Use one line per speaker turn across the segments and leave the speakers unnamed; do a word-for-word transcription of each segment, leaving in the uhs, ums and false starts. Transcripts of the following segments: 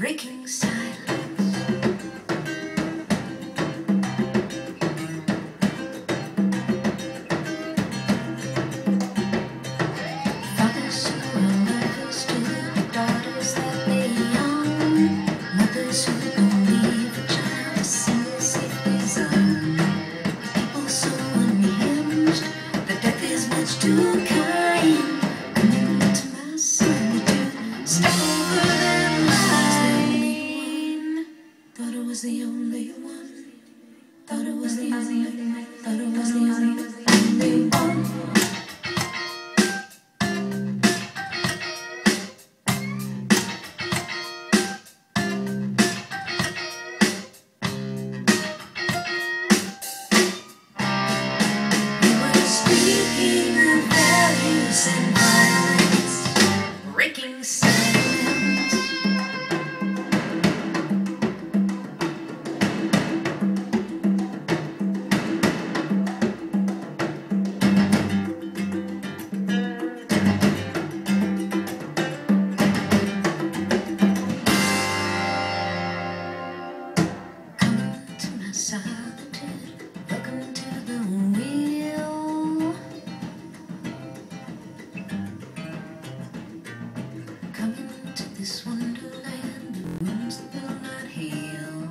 breaking silence. Fathers who are lovers to the daughters that they young, mothers who don't leave a child to sing a safe design. People so unhinged, the death is much too kind. Coming into my solitude, step over that line. Thought it was the only one. Thought it was the only one. Thought it was the only one. Speaking of values and violence, breaking silence. Come to my solitude, welcome to the wheel. Coming to this wonderland of wounds that will not heal.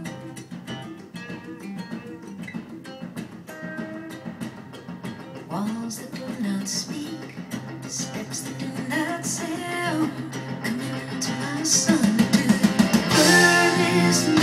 Walls that do not speak, steps that do not sound. Coming to my solitude, furthest